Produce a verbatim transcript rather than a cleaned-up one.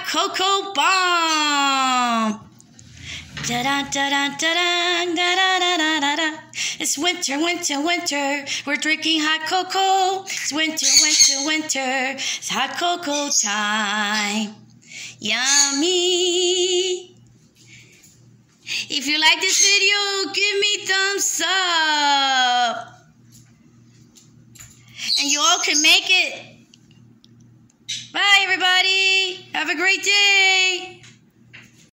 cocoa bomb. Da da da da da da da da da da da. It's winter, winter, winter. We're drinking hot cocoa. It's winter, winter, winter. It's hot cocoa time. Yummy. If you like this video, give me thumbs up. And you all can make it. Bye, everybody. Have a great day.